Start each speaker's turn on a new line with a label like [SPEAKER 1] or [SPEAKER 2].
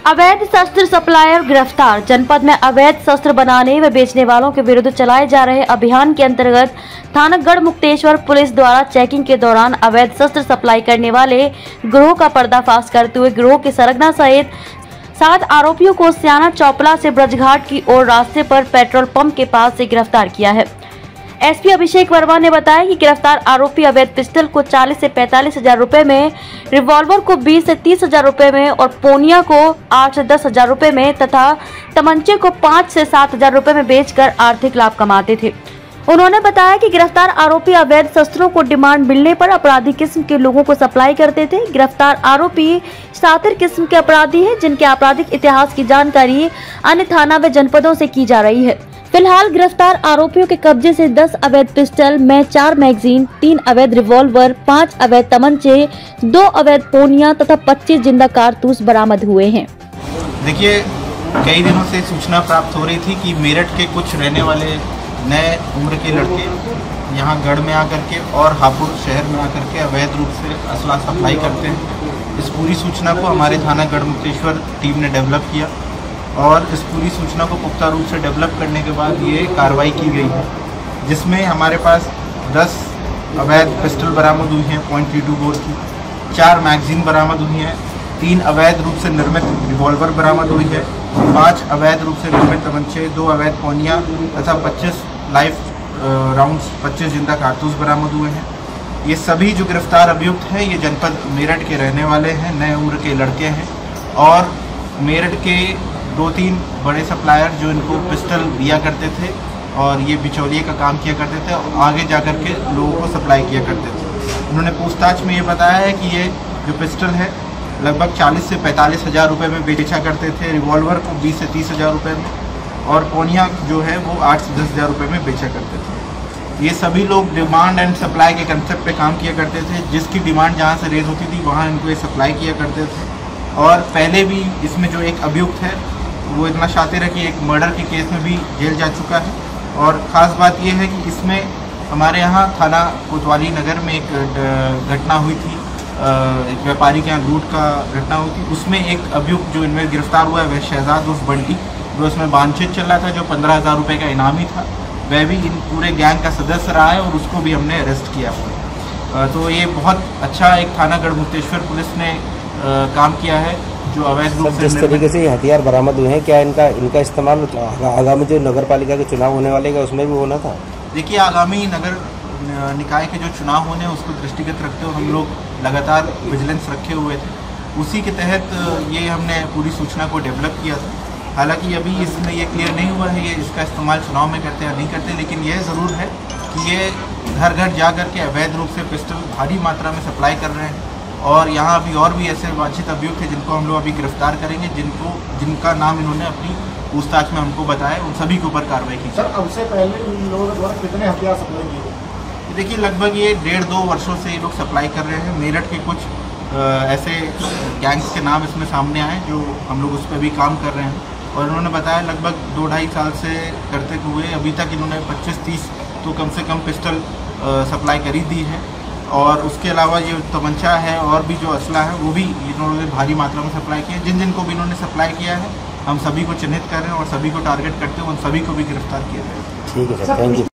[SPEAKER 1] अवैध शस्त्र सप्लायर गिरफ्तार। जनपद में अवैध शस्त्र बनाने व बेचने वालों के विरुद्ध चलाए जा रहे अभियान के अंतर्गत थाना गढ़मुक्तेश्वर पुलिस द्वारा चेकिंग के दौरान अवैध शस्त्र सप्लाई करने वाले गिरोह का पर्दाफाश करते हुए गिरोह के सरगना सहित 7 आरोपियों को सियाना चौपला से ब्रजघाट की ओर रास्ते पर पेट्रोल पंप के पास से गिरफ्तार किया है। एसपी अभिषेक वर्मा ने बताया कि गिरफ्तार आरोपी अवैध पिस्टल को 40 से 45 हजार रुपए में, रिवॉल्वर को 20 से 30 हजार रुपए में और पोनिया को 8 से 10 हजार रुपए में तथा तमंचे को 5 से 7 हजार रुपए में बेचकर आर्थिक लाभ कमाते थे। उन्होंने बताया कि गिरफ्तार आरोपी अवैध शस्त्रों को डिमांड मिलने पर अपराधी किस्म के लोगों को सप्लाई करते थे। गिरफ्तार आरोपी शातिर किस्म के अपराधी हैं, जिनके आपराधिक इतिहास की जानकारी अन्य थाना व जनपदों से की जा रही है। फिलहाल गिरफ्तार आरोपियों के कब्जे से 10 अवैध पिस्टल में 4 मैगजीन, 3 अवैध रिवॉल्वर, 5 अवैध तमंचे, 2 अवैध पोनिया तथा 25 जिंदा कारतूस बरामद हुए हैं।
[SPEAKER 2] देखिए, कई दिनों से सूचना प्राप्त हो रही थी कि मेरठ के कुछ रहने वाले नए उम्र के लड़के यहाँ गढ़ में आकर के और हापुड़ शहर में आकर के अवैध रूप से असला सप्लाई करते हैं। इस पूरी सूचना को हमारे थाना गढ़मुक्तेश्वर टीम ने डेवलप किया और इस पूरी सूचना को पुख्ता रूप से डेवलप करने के बाद ये कार्रवाई की गई है, जिसमें हमारे पास 10 अवैध पिस्टल बरामद हुई हैं .32 बोर की, 4 मैगजीन बरामद हुई हैं, 3 अवैध रूप से निर्मित रिवॉल्वर बरामद हुई है, 5 अवैध रूप से निर्मित तमंचे, 2 अवैध पोनिया तथा 25 लाइव राउंड्स, 25 जिंदा कारतूस बरामद हुए हैं। ये सभी जो गिरफ्तार अभियुक्त हैं ये जनपद मेरठ के रहने वाले हैं, नए उम्र के लड़के हैं और मेरठ के 2-3 बड़े सप्लायर जो इनको पिस्टल दिया करते थे और ये बिचौलिए का काम किया करते थे और आगे जा कर के लोगों को सप्लाई किया करते थे। उन्होंने पूछताछ में ये बताया है कि ये जो पिस्टल है लगभग 40 से 45 हजार रुपये में बेचा करते थे, रिवॉल्वर को 20 से 30 हजार रुपये में और पोनिया जो है वो 8 से 10 हजार रुपये में बेचा करते थे। ये सभी लोग डिमांड एंड सप्लाई के कंसेप्ट पे काम किया करते थे। जिसकी डिमांड जहाँ से रेज होती थी वहाँ इनको ये सप्लाई किया करते थे। और पहले भी इसमें जो एक अभियुक्त है वो इतना शातिर है कि एक मर्डर के केस में भी जेल जा चुका है। और ख़ास बात यह है कि इसमें हमारे यहाँ थाना कोतवाली नगर में एक घटना हुई थी, एक व्यापारी के यहाँ लूट का घटना हुई थी। उसमें एक अभियुक्त जो इनमें गिरफ्तार हुआ है वह शहजाद उर्फ बंटी, जो इसमें बातचीत चल रहा था, जो 15,000 रुपये का इनामी था, वह भी इन पूरे गैंग का सदस्य रहा है और उसको भी हमने अरेस्ट किया हुआ है। तो ये बहुत अच्छा एक थाना गढ़मुक्तेश्वर पुलिस ने काम किया है। जो अवैध रूप से
[SPEAKER 3] जिस तरीके से ये हथियार बरामद हुए हैं, क्या इनका इस्तेमाल आगामी जो नगर पालिका के चुनाव होने वाले का उसमें भी होना था?
[SPEAKER 2] देखिए, आगामी नगर निकाय के जो चुनाव होने उसको दृष्टिगत रखते हुए हम लोग लगातार विजिलेंस रखे हुए थे। उसी के तहत ये हमने पूरी सूचना को डेवलप किया था। हालांकि अभी इसमें ये क्लियर नहीं हुआ है ये इसका इस्तेमाल चुनाव में करते या नहीं करते, लेकिन यह ज़रूर है कि ये घर घर जा कर के अवैध रूप से पिस्टल भारी मात्रा में सप्लाई कर रहे हैं। और यहाँ अभी और भी ऐसे वांछित अभियुक्त हैं जिनको हम लोग अभी गिरफ्तार करेंगे, जिनका नाम इन्होंने अपनी पूछताछ में हमको बताया, उन सभी के ऊपर कार्रवाई की।
[SPEAKER 4] सर, अब से पहले इन लोगों के द्वारा कितने हथियार सप्लाई किए?
[SPEAKER 2] देखिए, लगभग ये 1.5-2 वर्षों से ये लोग सप्लाई कर रहे हैं। मेरठ के कुछ ऐसे गैंग्स के नाम इसमें सामने आए जो हम लोग उस पर भी काम कर रहे हैं और इन्होंने बताया लगभग 2-2.5 साल से करते हुए अभी तक इन्होंने 25-30 तो कम से कम पिस्टल सप्लाई करी दी है। और उसके अलावा ये तमंचा है और भी जो असला है वो भी इन्होंने भारी मात्रा में सप्लाई किया है। जिन को भी इन्होंने सप्लाई किया है हम सभी को चिन्हित कर रहे हैं और सभी को टारगेट करते हुए उन सभी को भी गिरफ्तार किया जाएगा।
[SPEAKER 3] ठीक है सर, थैंक यू।